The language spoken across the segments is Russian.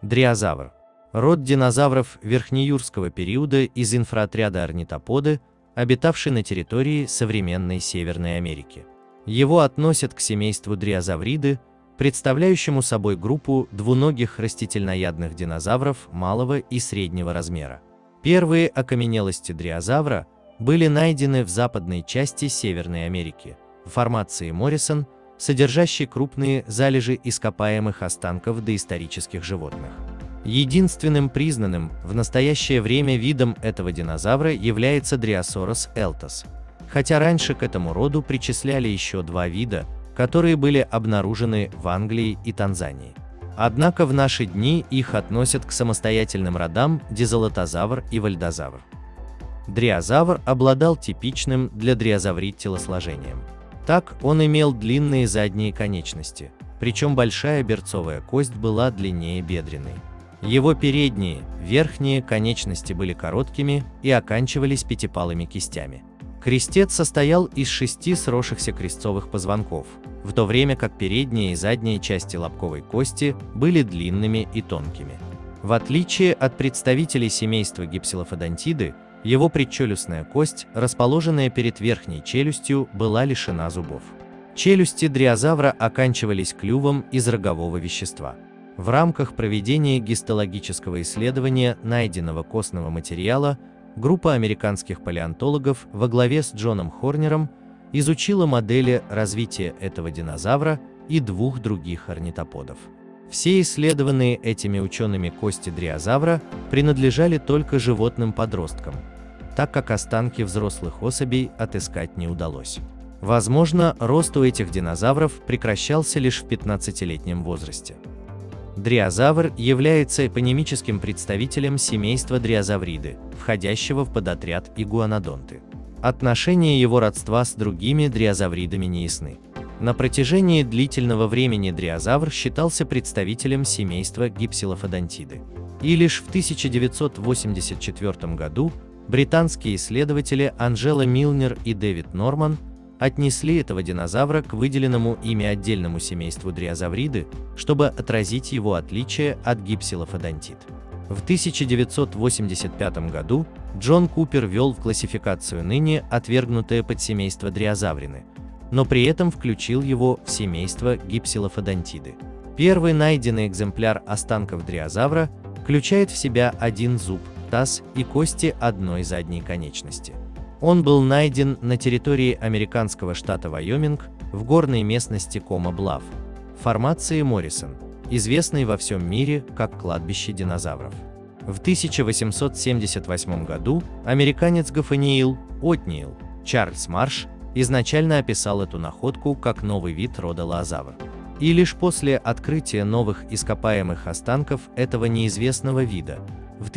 Дриозавр. Род динозавров верхнеюрского периода из инфраотряда орнитоподы, обитавший на территории современной Северной Америки. Его относят к семейству дриозавриды, представляющему собой группу двуногих растительноядных динозавров малого и среднего размера. Первые окаменелости дриозавра были найдены в западной части Северной Америки, в формации Моррисон, содержащей крупные залежи ископаемых останков доисторических животных. Единственным признанным в настоящее время видом этого динозавра является Дриосорус элтос, хотя раньше к этому роду причисляли еще два вида, которые были обнаружены в Англии и Танзании. Однако в наши дни их относят к самостоятельным родам дизолотозавр и вальдозавр. Дриозавр обладал типичным для дриозаврид телосложением. Так, он имел длинные задние конечности, причем большая берцовая кость была длиннее бедренной. Его передние, верхние конечности были короткими и оканчивались пятипалыми кистями. Крестец состоял из 6 сросшихся крестцовых позвонков, в то время как передние и задние части лобковой кости были длинными и тонкими. В отличие от представителей семейства гипсилофодонтиды, его предчелюстная кость, расположенная перед верхней челюстью, была лишена зубов. Челюсти дриозавра оканчивались клювом из рогового вещества. В рамках проведения гистологического исследования найденного костного материала группа американских палеонтологов во главе с Джоном Хорнером изучила модели развития этого динозавра и 2 других орнитоподов. Все исследованные этими учеными кости дриозавра принадлежали только животным-подросткам, так как останки взрослых особей отыскать не удалось. Возможно, рост у этих динозавров прекращался лишь в 15-летнем возрасте. Дриозавр является эпонимическим представителем семейства дриозавриды, входящего в подотряд игуанодонты. Отношения его родства с другими дриозавридами неясны. На протяжении длительного времени дриозавр считался представителем семейства гипсилофодонтиды. И лишь в 1984 году британские исследователи Анжела Милнер и Дэвид Норман отнесли этого динозавра к выделенному ими отдельному семейству дриозавриды, чтобы отразить его отличие от гипсилофодонтид. В 1985 году Джон Купер ввел в классификацию ныне отвергнутое подсемейство дриозаврины, но при этом включил его в семейство гипсилофодонтиды. Первый найденный экземпляр останков дриозавра включает в себя один зуб, таз и кости одной задней конечности. Он был найден на территории американского штата Вайоминг в горной местности Кома-Блав, формации Моррисон, известной во всем мире как кладбище динозавров. В 1878 году американец Гофаниил Отниил Чарльз Марш изначально описал эту находку как новый вид рода лоозавр. И лишь после открытия новых ископаемых останков этого неизвестного вида в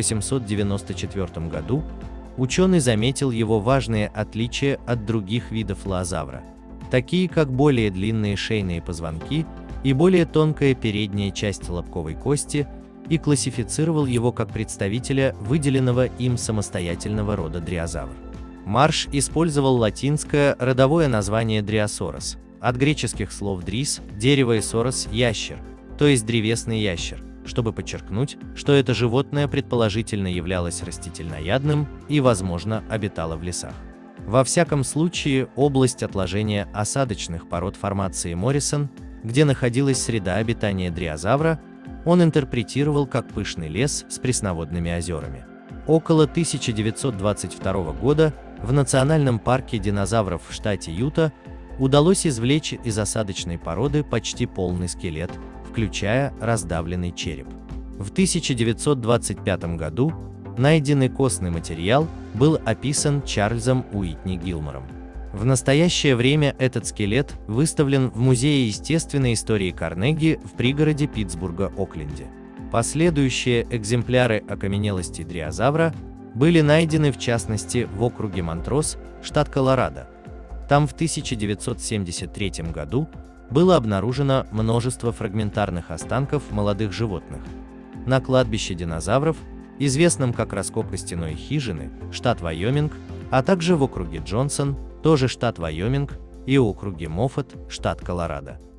1894 году ученый заметил его важные отличия от других видов лоозавра, такие как более длинные шейные позвонки и более тонкая передняя часть лобковой кости, и классифицировал его как представителя выделенного им самостоятельного рода дриозавр. Марш использовал латинское родовое название Дриосорус, от греческих слов дрис – дерево и сорос – ящер, то есть древесный ящер, чтобы подчеркнуть, что это животное предположительно являлось растительноядным и, возможно, обитало в лесах. Во всяком случае, область отложения осадочных пород формации Моррисон, где находилась среда обитания дриозавра, он интерпретировал как пышный лес с пресноводными озерами. Около 1922 года в Национальном парке динозавров в штате Юта удалось извлечь из осадочной породы почти полный скелет, включая раздавленный череп. В 1925 году найденный костный материал был описан Чарльзом Уитни Гилмором. В настоящее время этот скелет выставлен в Музее естественной истории Карнеги в пригороде Питтсбурга, Окленде. Последующие экземпляры окаменелостей дриозавра были найдены в частности в округе Монтрос, штат Колорадо. Там в 1973 году было обнаружено множество фрагментарных останков молодых животных. На кладбище динозавров, известном как раскопка стеной хижины, штат Вайоминг, а также в округе Джонсон, тоже штат Вайоминг, и округе Моффат, штат Колорадо.